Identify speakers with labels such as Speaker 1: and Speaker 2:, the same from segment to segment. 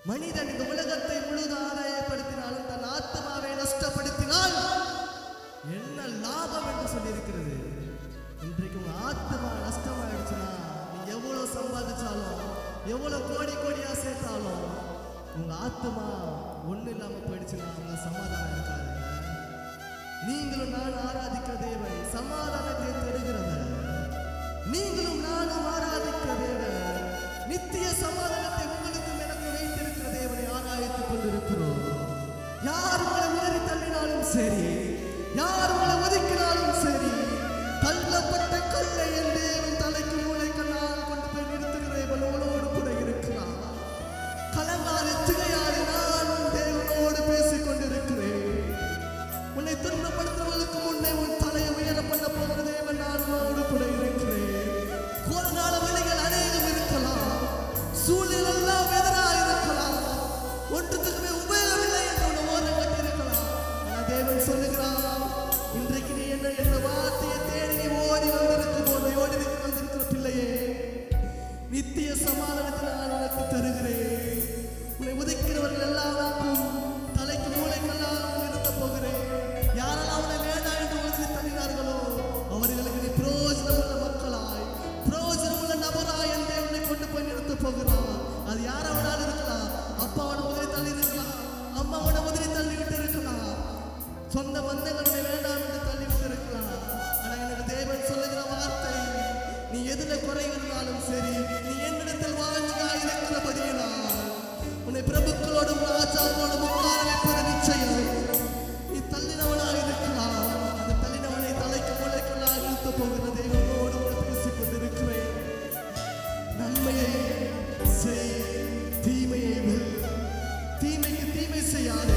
Speaker 1: மனிதன் இந்த உலகத்தை முழுது ஆதாயப்படுத்தினாலும் தன் ஆத்மாவை நஷ்டப்படுத்தினால் என்ன லாபம் என்று சொல்லியிருக்கிறது. இன்றைக்கு உங்க ஆத்மா நஷ்டமாயிடுச்சுன்னா நீங்க எவ்வளவு சம்பாதிச்சாலும் எவ்வளவு கோடி கோடியா சேர்த்தாலும் உங்க ஆத்மா ஒண்ணு இல்லாம போயிடுச்சுன்னா உங்க சமாதானம் இருக்காது. நீங்களும் நான் ஆராதிக்கிற தேவன் சமாதானத்தை தருகிறவர். நீங்களும் நானும் ஆராதிக்கிற தேவன் நித்திய சமாதானத்தை உங்களுக்கும் எனக்கு வைத்திருக்கிற தேவனை ஆராய்த்துக் கொண்டிருக்கிறோம். யார் உங்களை உதறி தள்ளினாலும் சரி, யார் உங்களை ஒதுக்கினாலும் சரி, தள்ளப்பட்ட கல்லை என் தேவன் தலைக்கு மூளைக்கல்லால் கொண்டு போய் நிறுத்துகிற தேவன் உங்களோடு கூட இருக்கிறார். கலங்காது திகையாது நானும் தேவனோடு பேசிக் கொண்டிருக்கிறேன். உன்னை துன்பப்படுத்துவதற்கு முன்னே உன் தலையை உயர பண்ண போகிற தேவன் நானோடு கூட இருக்கிறேன். கோலகால வழிகள் அநேகம் இருக்கலாம், சூழ்நிலை எல்லாம் எதிராக இருக்கலாம், ஒன்றுத்துக்குமே உபயோகமில்லை என்று உன்னை ஓரம் கட்டியிருக்கலாம். ஆனால் தேவன் சொல்லுகிறார், இன்றைக்கு நீ என்ன வார்த்தையை தேடி நீ ஓடி வந்திருக்கும் போது ஓடி வந்திருக்கிற பிள்ளையே, நித்திய சமாதானத்தை நான் உனக்கு தருகிறேன். உன்னை உதைக்கிறவர்கள் எல்லாருக்கும் தலைக்கு மூளைக்கெல்லாம் நிறுத்த போகிறேன். யாரெல்லாம் அவனை வேண்டாம் என்று உலகத்தை தள்ளினார்களோ அவர்களுக்கு நீ பிரயோஜனம் உள்ள மக்களாய், பிரயோஜனம் உள்ள நபராய் என் தேவனை கொண்டு போய் நிறுத்த போகிறார். அது யாராவது இருக்கலாம், அப்பாவோட உதவி தள்ளி இருக்கலாம், அம்மாவோட உதவி தள்ளி விட்டு இருக்கலாம், சொந்த பந்தங்களை வேண்டாம் என்று தள்ளி விட்டு இருக்கலாம். ஆனால் எனக்கு தேவன் சொல்லுகிற வார்த்தை, நீ எதுல குறை இருந்தாலும் சரி, நீ என்னிடத்தில் வாழ்ந்தாய் இருக்கிறபடியினால் உன்னை பிரபுக்களோடும் ராஜாவோடும் உட்கார வைப்பது நிச்சயம். நீ தள்ளினவனாக இருக்கலாம், அந்த தள்ளினவனை தலைக்கு மூளைக்கெல்லாம் நிறுத்த போகிற தேவனோடு பேசிக் கொண்டிருக்கிறேன். நன்மையை செய், தீமையை தீமைக்கு தீமை செய்யாதே.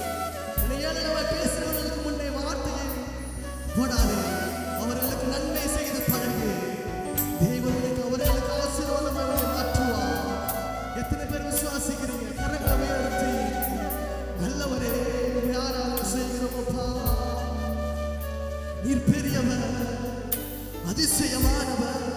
Speaker 1: பேசுகிறவர்களுக்கு முன்னே வார்த்தையை போடாதே, அவர்களுக்கு நன்மை செய்து பழகு. தேவனுக்கு அவர்களுக்கு ஆசீர்வாதமாக மாற்றுவார். எத்தனை பேர் விசுவாசிக்கிறீங்க? கரங்களை உயர்த்தி நல்லவரே ஆராதனை செய்கிறோம். நீர் பெரியவர், அதிசயமானவர்,